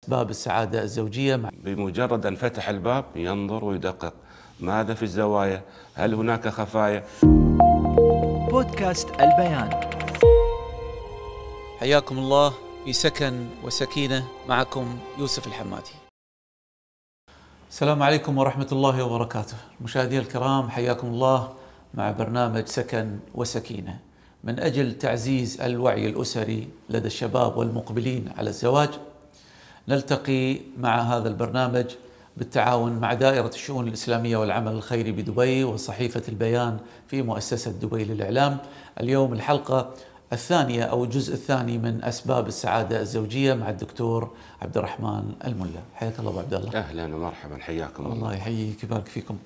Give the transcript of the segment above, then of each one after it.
أسباب السعادة الزوجية. بمجرد أن فتح الباب ينظر ويدقق ماذا في الزوايا، هل هناك خفايا. بودكاست البيان. حياكم الله في سكن وسكينة، معكم يوسف الحمادي. السلام عليكم ورحمة الله وبركاته. مشاهدي الكرام، حياكم الله مع برنامج سكن وسكينة من أجل تعزيز الوعي الأسري لدى الشباب والمقبلين على الزواج. نلتقي مع هذا البرنامج بالتعاون مع دائرة الشؤون الإسلامية والعمل الخيري بدبي وصحيفة البيان في مؤسسة دبي للإعلام. اليوم الحلقة الثانية أو الجزء الثاني من أسباب السعادة الزوجية مع الدكتور عبد الرحمن الملا. حياك الله أبو عبد الله. أهلا ومرحبا، حياكم الله. الله يحييك ويبارك فيكم.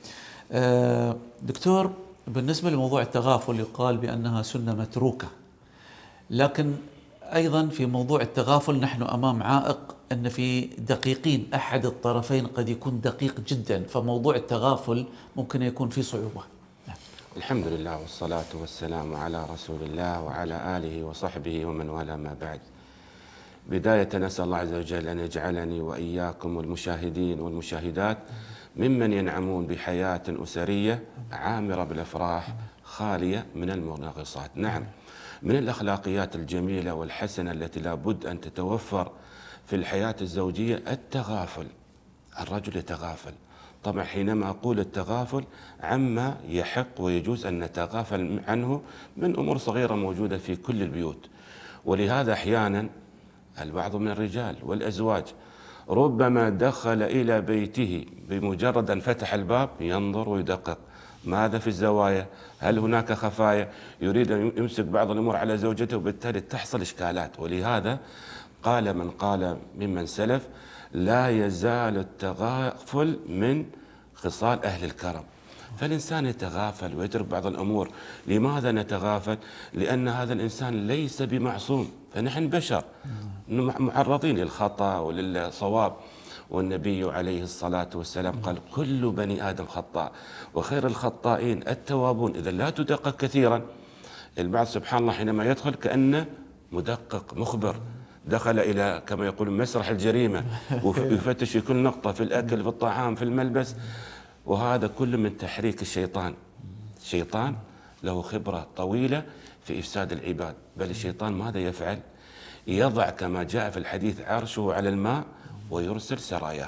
دكتور، بالنسبة لموضوع التغافل يقال بأنها سنة متروكة، لكن أيضا في موضوع التغافل نحن أمام عائق أن في دقيقين، أحد الطرفين قد يكون دقيق جدا، فموضوع التغافل ممكن يكون فيه صعوبة. الحمد لله والصلاة والسلام على رسول الله وعلى آله وصحبه ومن والاه، ما بعد. بداية نسأل الله عز وجل أن يجعلني وإياكم والمشاهدين والمشاهدات ممن ينعمون بحياة أسرية عامرة بالأفراح خالية من المناغصات. نعم، من الأخلاقيات الجميلة والحسنة التي لا بد أن تتوفر في الحياة الزوجية التغافل. الرجل يتغافل. طبعا حينما أقول التغافل عما يحق ويجوز أن نتغافل عنه من أمور صغيرة موجودة في كل البيوت. ولهذا أحيانا البعض من الرجال والأزواج ربما دخل إلى بيته بمجرد أن فتح الباب ينظر ويدقق ماذا في الزوايا، هل هناك خفايا، يريد أن يمسك بعض الأمور على زوجته، وبالتالي تحصل إشكالات. ولهذا قال من قال ممن سلف: لا يزال التغافل من خصال أهل الكرم. فالإنسان يتغافل ويترك بعض الأمور. لماذا نتغافل؟ لأن هذا الإنسان ليس بمعصوم، فنحن بشر معرضين للخطأ وللصواب. والنبي عليه الصلاة والسلام قال: كل بني آدم خطاء وخير الخطائين التوابون. إذا لا تدقق كثيرا. البعض سبحان الله حينما يدخل كأنه مدقق مخبر، دخل إلى كما يقول مسرح الجريمة ويفتش في كل نقطة، في الأكل، في الطعام، في الملبس. وهذا كله من تحريك الشيطان. الشيطان له خبرة طويلة في إفساد العباد. بل الشيطان ماذا يفعل؟ يضع كما جاء في الحديث عرشه على الماء ويرسل سراياه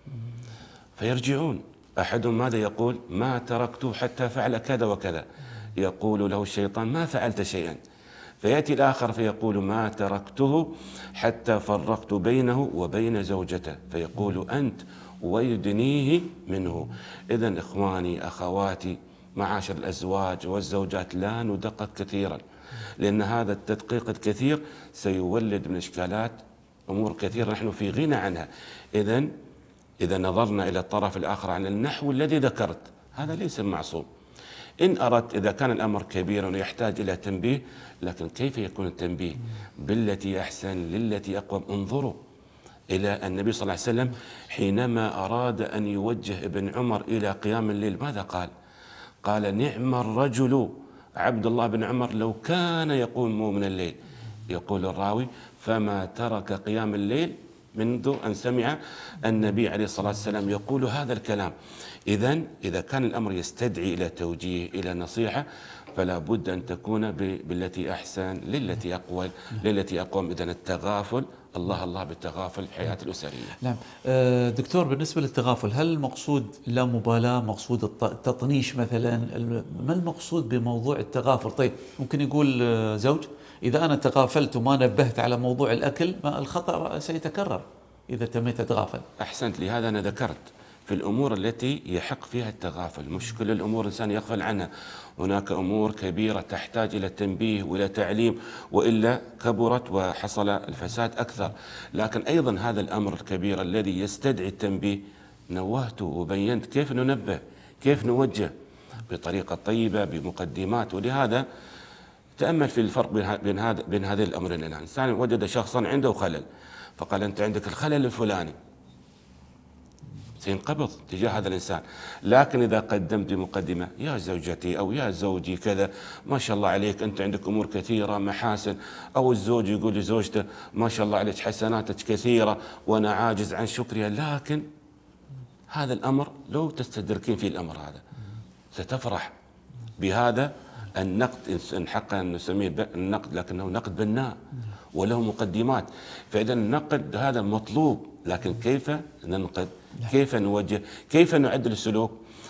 فيرجعون. أحدهم ماذا يقول؟ ما تركته حتى فعل كذا وكذا. يقول له الشيطان: ما فعلت شيئا. فيأتي الآخر فيقول: ما تركته حتى فرقت بينه وبين زوجته. فيقول: أنت، ويدنيه منه. إذن إخواني أخواتي معاشر الأزواج والزوجات، لا ندقق كثيرا، لأن هذا التدقيق الكثير سيولد من إشكالات أمور كثيرة نحن في غنى عنها. إذا نظرنا إلى الطرف الآخر عن النحو الذي ذكرت، هذا ليس معصوم. إن أردت، إذا كان الأمر كبيرا ويحتاج إلى تنبيه، لكن كيف يكون التنبيه؟ بالتي أحسن للتي أقوم. انظروا إلى النبي صلى الله عليه وسلم حينما أراد أن يوجه ابن عمر إلى قيام الليل، ماذا قال؟ قال: نعم الرجل عبد الله بن عمر لو كان يقوم من الليل. يقول الراوي: فما ترك قيام الليل منذ أن سمع النبي عليه الصلاة والسلام يقول هذا الكلام. إذا كان الأمر يستدعي إلى توجيه، إلى نصيحة، فلا بد أن تكون بالتي أحسن للتي أقوم. إذن التغافل، الله بالتغافل في الحياة الأسرية. نعم دكتور، بالنسبة للتغافل، هل المقصود لا مبالاة، مقصود التطنيش مثلا؟ ما المقصود بموضوع التغافل؟ طيب ممكن يقول زوج: إذا أنا تغافلت وما نبهت على موضوع الأكل الخطأ سيتكرر إذا تميت أتغافل. أحسنت. لهذا أنا ذكرت في الأمور التي يحق فيها التغافل. مش كل الأمور الإنسان يغفل عنها. هناك أمور كبيرة تحتاج إلى تنبيه وإلى تعليم، وإلا كبرت وحصل الفساد أكثر. لكن أيضا هذا الأمر الكبير الذي يستدعي التنبيه نوهته وبينت كيف ننبه، كيف نوجه بطريقة طيبة بمقدمات. ولهذا تأمل في الفرق بين هذه الأمرين. الإنسان وجد شخصا عنده خلل، فقال: أنت عندك الخلل الفلاني، سينقبض تجاه هذا الإنسان. لكن إذا قدمت بمقدمة يا زوجتي أو يا زوجي كذا، ما شاء الله عليك أنت عندك أمور كثيرة محاسن، أو الزوج يقول لزوجته ما شاء الله عليك حسناتك كثيرة وأنا عاجز عن شكرها، لكن هذا الأمر لو تستدركين في الأمر هذا ستفرح بهذا النقد، إن حق أن نسميه النقد لكنه نقد بناء وله مقدمات. فإذا النقد هذا مطلوب، لكن كيف ننقد؟ كيف نوجه؟ كيف نعدل السلوك؟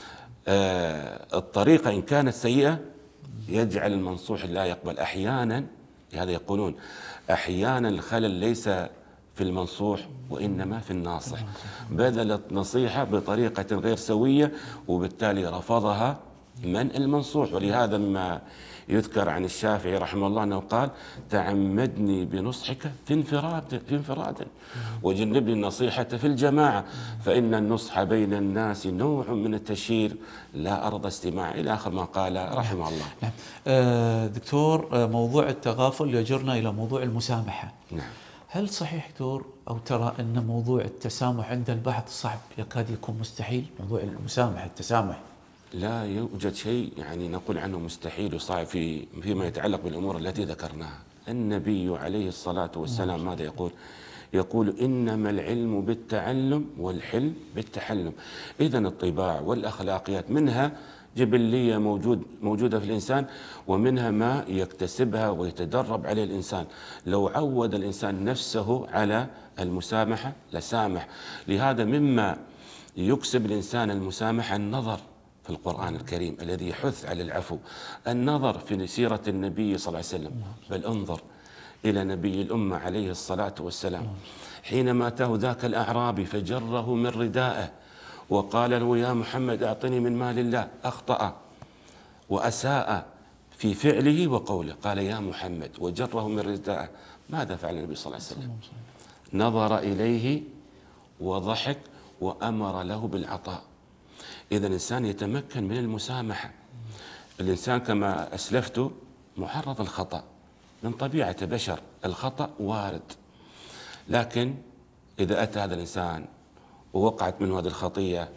الطريقة إن كانت سيئة يجعل المنصوح لا يقبل. أحيانا هذا يقولون أحيانا الخلل ليس في المنصوح وإنما في الناصح، بذلت نصيحة بطريقة غير سوية وبالتالي رفضها من المنصوح. ولهذا ما يذكر عن الشافعي رحمه الله أنه قال تعمدني بنصحك في انفراد وجنبني النصيحة في الجماعة، فإن النصح بين الناس نوع من التشهير لا أرضى استماع، إلى آخر ما قال رحمه الله. نعم. دكتور، موضوع التغافل يجرنا إلى موضوع المسامحة. نعم. هل صحيح دكتور أو ترى أن موضوع التسامح عند البعض صعب يكاد يكون مستحيل؟ موضوع المسامحة التسامح لا يوجد شيء يعني نقول عنه مستحيل وصعب فيما يتعلق بالأمور التي ذكرناها. النبي عليه الصلاة والسلام ماذا يقول؟ يقول إنما العلم بالتعلم والحلم بالتحلم. إذن الطباع والأخلاقيات منها جبلية موجودة في الإنسان، ومنها ما يكتسبها ويتدرب عليه الإنسان. لو عود الإنسان نفسه على المسامحة لسامح. لهذا مما يكسب الإنسان المسامحة النظر في القرآن الكريم الذي يحث على العفو، النظر في سيرة النبي صلى الله عليه وسلم. بل انظر إلى نبي الأمة عليه الصلاة والسلام حينما أتاه ذاك الأعرابي فجره من ردائه وقال له يا محمد أعطني من مال الله، أخطأ وأساء في فعله وقوله، قال يا محمد وجره من ردائه. ماذا فعل النبي صلى الله عليه وسلم؟ نظر إليه وضحك وأمر له بالعطاء. إذا الإنسان يتمكن من المسامحة. الإنسان كما أسلفت معرض الخطأ، من طبيعة بشر الخطأ وارد، لكن إذا أتى هذا الإنسان ووقعت منه هذه الخطية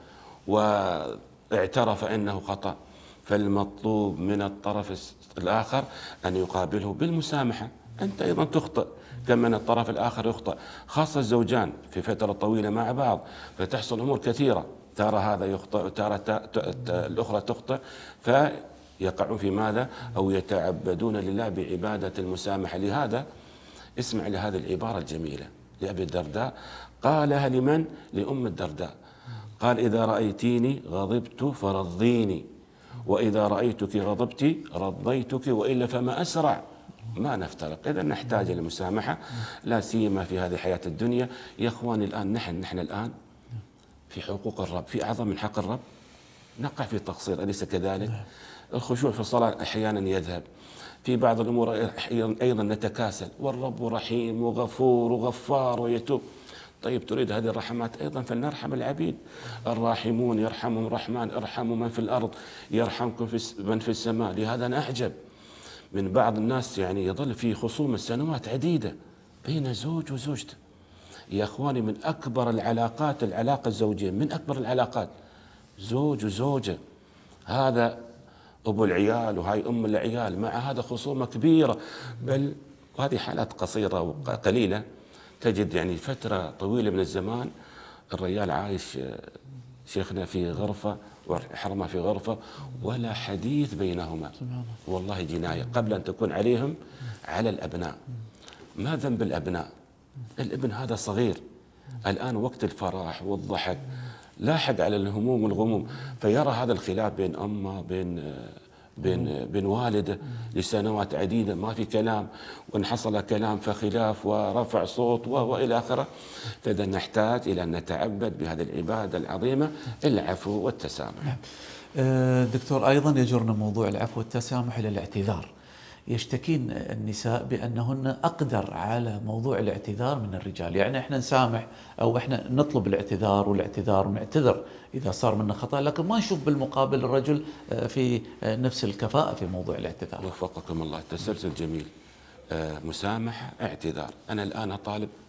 واعترف أنه خطأ، فالمطلوب من الطرف الآخر أن يقابله بالمسامحة. أنت أيضا تخطئ كما أن الطرف الآخر يخطئ، خاصة الزوجان في فترة طويلة مع بعض فتحصل أمور كثيرة، ترى هذا يخطئ وترى الأخرى تخطئ، فيقعون في ماذا؟ أو يتعبدون لله بعبادة المسامحة. لهذا اسمع لهذه العبارة الجميلة لأبي الدرداء، قالها لمن؟ لأم الدرداء. قال إذا رأيتيني غضبت فرضيني، وإذا رأيتك غضبت رضيتك، وإلا فما أسرع ما نفترق. إذا نحتاج للمسامحة لا سيما في هذه الحياة الدنيا. يا إخواني الآن نحن الآن في حقوق الرب، في أعظم من حق الرب نقع في تقصير، أليس كذلك؟ الخشوع في الصلاة أحيانا يذهب، في بعض الأمور أيضا نتكاسل، والرب رحيم وغفور وغفار ويتوب. طيب تريد هذه الرحمات أيضا فلنرحم العبيد. الراحمون يرحمهم الرحمن، ارحموا من في الأرض يرحمكم من في السماء. لهذا أنا أعجب من بعض الناس يعني يظل في خصومة سنوات عديدة بين زوج وزوجته. يا أخواني من أكبر العلاقات العلاقة الزوجية، من أكبر العلاقات زوج وزوجة، هذا أبو العيال وهاي أم العيال، مع هذا خصومة كبيرة. بل وهذه حالات قصيرة وقليلة، تجد يعني فترة طويلة من الزمان الرجال عايش شيخنا في غرفة وحرمة في غرفة ولا حديث بينهما. والله جناية قبل أن تكون عليهم على الأبناء. ما ذنب الأبناء؟ الابن هذا صغير الآن وقت الفرح والضحك، لاحق على الهموم والغموم، فيرى هذا الخلاف بين أمه بين والده لسنوات عديدة ما في كلام، وإن حصل كلام فخلاف ورفع صوت وإلى آخره. فإذا نحتاج إلى أن نتعبد بهذه العبادة العظيمة العفو والتسامح. دكتور، أيضا يجرنا موضوع العفو والتسامح إلى الاعتذار. يشتكين النساء بأنهن أقدر على موضوع الاعتذار من الرجال، يعني إحنا نسامح أو إحنا نطلب الاعتذار والاعتذار ونعتذر إذا صار منا خطأ، لكن ما نشوف بالمقابل الرجل في نفس الكفاءة في موضوع الاعتذار. وفقكم الله، تسلسل جميل. مسامحة، اعتذار. أنا الآن أطالب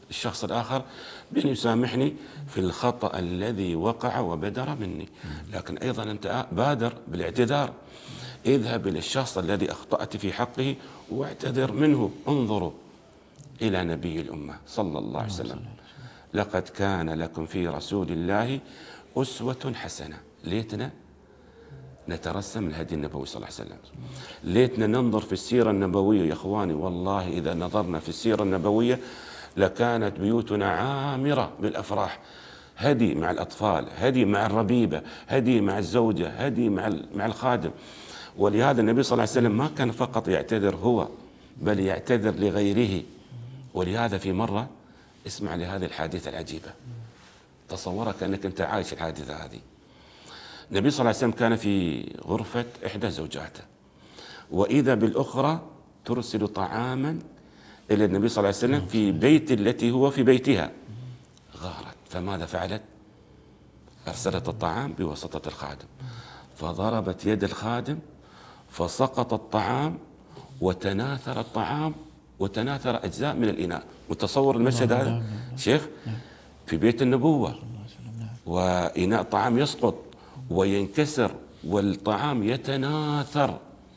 الشخص الآخر بأن يسامحني في الخطأ الذي وقع وبدر مني، لكن أيضا أنت بادر بالاعتذار. اذهب إلى الشخص الذي أخطأت في حقه واعتذر منه. انظروا إلى نبي الأمة صلى الله عليه وسلم: لقد كان لكم في رسول الله أسوة حسنة. ليتنا نترسم الهدي النبوي صلى الله عليه وسلم، ليتنا ننظر في السيرة النبوية. يا إخواني والله إذا نظرنا في السيرة النبوية لكانت بيوتنا عامرة بالأفراح. هدي مع الأطفال، هدي مع الربيبة، هدي مع الزوجة، هدي مع الخادم. ولهذا النبي صلى الله عليه وسلم ما كان فقط يعتذر هو، بل يعتذر لغيره. ولهذا في مرة اسمع لهذه الحادثة العجيبة، تصورها كأنك أنت عايش الحادثة هذه. النبي صلى الله عليه وسلم كان في غرفة إحدى زوجاته، وإذا بالأخرى ترسل طعاما إلى النبي صلى الله عليه وسلم في بيت التي هو في بيتها. غارت، فماذا فعلت؟ أرسلت الطعام بواسطة الخادم، فضربت يد الخادم فسقط الطعام وتناثر الطعام وتناثر أجزاء من الإناء. متصور المشهد هذا شيخ؟ في بيت النبوة، وإناء الطعام يسقط وينكسر والطعام يتناثر.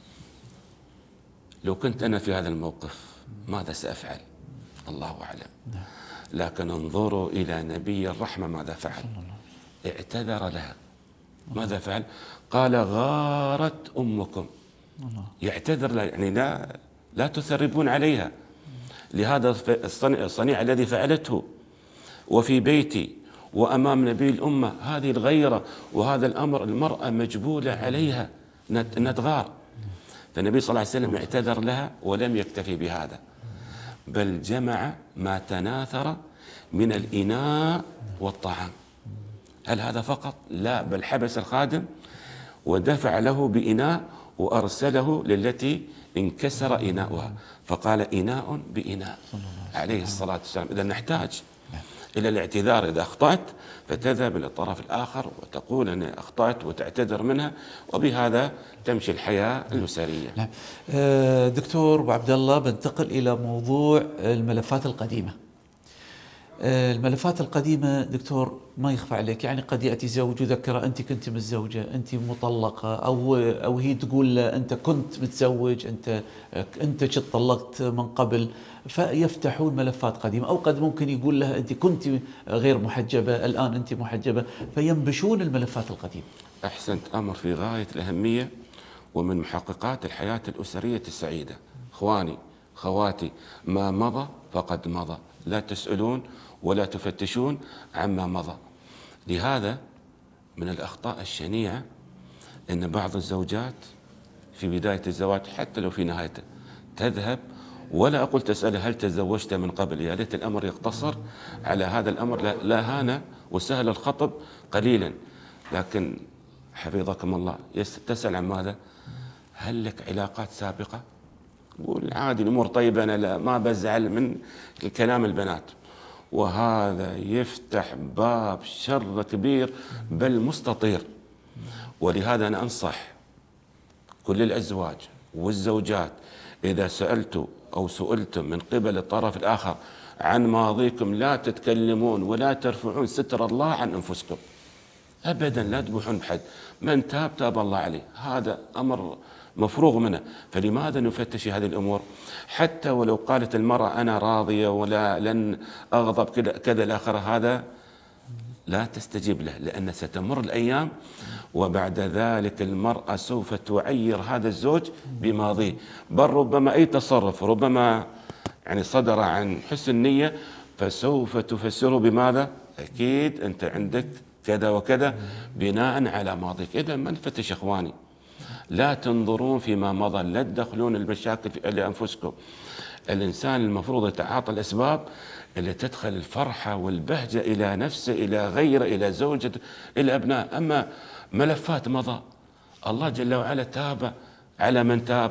لو كنت أنا في هذا الموقف ماذا سأفعل؟ الله أعلم. لكن انظروا إلى نبي الرحمة ماذا فعل. اعتذر لها. ماذا فعل؟ قال: غارت أمكم. يعتذر لها، يعني لا تثربون عليها. لهذا الصنيع الذي فعلته وفي بيتي وأمام نبي الأمة، هذه الغيرة وهذا الأمر المرأة مجبولة عليها أن تغار. فالنبي صلى الله عليه وسلم اعتذر لها ولم يكتفي بهذا، بل جمع ما تناثر من الإناء والطعام. هل هذا فقط؟ لا، بل حبس الخادم ودفع له بإناء وأرسله للتي انكسر إناؤها، فقال: إناء بإناء عليه الصلاة والسلام. إذا نحتاج إلى الاعتذار. إذا أخطأت فتذهب إلى الطرف الآخر وتقول أنا أخطأت وتعتذر منها، وبهذا تمشي الحياة الأسرية. نعم. دكتور أبو عبد الله، بنتقل إلى موضوع الملفات القديمة. الملفات القديمة دكتور ما يخفى عليك، يعني قد يأتي زوج يذكر أنت كنت متزوجة، أنت مطلقة، أو هي تقول أنت كنت متزوج، أنت شد طلقت من قبل، فيفتحون ملفات قديمة. أو قد ممكن يقول لها أنت كنت غير محجبة، الآن أنت محجبة، فينبشون الملفات القديمة. أحسنت، أمر في غاية الأهمية ومن محققات الحياة الأسرية السعيدة. إخواني خواتي، ما مضى فقد مضى، لا تسألون ولا تفتشون عما مضى. لهذا من الأخطاء الشنيعة أن بعض الزوجات في بداية الزواج حتى لو في نهايته تذهب، ولا أقول تسأله هل تزوجت من قبل، يا ريت الأمر يقتصر على هذا الأمر، لا هان وسهل الخطب قليلا، لكن حفظكم الله تسأل عن ماذا؟ هل لك علاقات سابقة؟ قول عادي الأمور طيبة، أنا لا ما بزعل من الكلام البنات، وهذا يفتح باب شر كبير بل مستطير. ولهذا أنا أنصح كل الأزواج والزوجات إذا سألتوا أو سئلتم من قبل الطرف الآخر عن ماضيكم لا تتكلمون ولا ترفعون ستر الله عن أنفسكم أبدا، لا تبوحون بحد. من تاب تاب الله عليه، هذا أمر مفروغ منه. فلماذا نفتش هذه الأمور؟ حتى ولو قالت المرأة أنا راضية ولا لن أغضب كذا الآخر، هذا لا تستجيب له، لأن ستمر الأيام وبعد ذلك المرأة سوف تعير هذا الزوج بماضيه، بل ربما أي تصرف ربما يعني صدر عن حسن نية فسوف تفسره بماذا؟ أكيد أنت عندك كذا وكذا بناء على ماضيك. إذا ما نفتش إخواني، لا تنظرون فيما مضى، لا تدخلون المشاكل لأنفسكم. الإنسان المفروض يتعاطى الأسباب اللي تدخل الفرحة والبهجة إلى نفسه، إلى غيره، إلى زوجته، إلى أبناء. أما ملفات مضى، الله جل وعلا تاب على من تاب،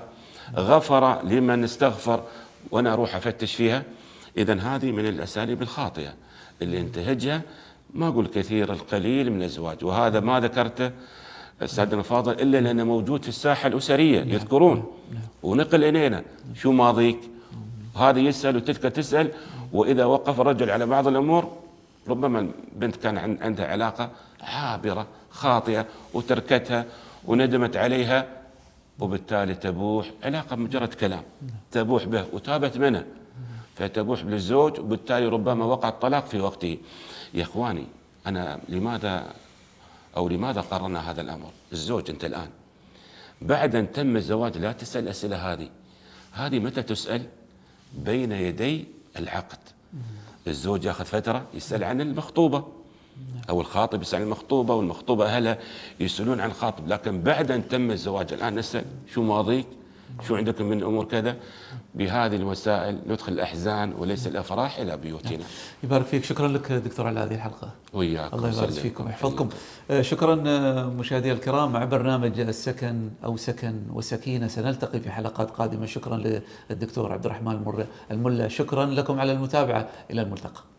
غفر لمن استغفر، وأنا أروح أفتش فيها. إذن هذه من الأساليب الخاطئة اللي انتهجها ما أقول كثير، القليل من الأزواج. وهذا ما ذكرته سيدنا الفاضل إلا لأنه موجود في الساحة الأسرية، يذكرون ونقل إلينا شو ماضيك، هذا يسأل وتلك تسأل، وإذا وقف الرجل على بعض الأمور ربما البنت كان عندها علاقة عابرة خاطئة وتركتها وندمت عليها، وبالتالي تبوح علاقة مجرد كلام، تبوح به وتابت منه، فتبوح للزوج، وبالتالي ربما وقع الطلاق في وقته. يا إخواني، أنا لماذا قررنا هذا الأمر؟ الزوج أنت الآن بعد أن تم الزواج لا تسأل الأسئلة هذه متى تسأل؟ بين يدي العقد. الزوج ياخذ فترة يسأل عن المخطوبة، أو الخاطب يسأل عن المخطوبة، والمخطوبة أهلها يسألون عن الخاطب. لكن بعد أن تم الزواج الآن نسأل شو ماضيك، شو عندكم من أمور كذا. بهذه الوسائل ندخل الأحزان وليس الأفراح إلى بيوتنا. يبارك فيك. شكرا لك دكتور على هذه الحلقة. وياكم. الله يبارك فيكم ويحفظكم. شكرا مشاهدي الكرام، مع برنامج السكن أو سكن وسكينة سنلتقي في حلقات قادمة. شكرا للدكتور عبد الرحمن الملا، شكرا لكم على المتابعة، إلى الملتقى.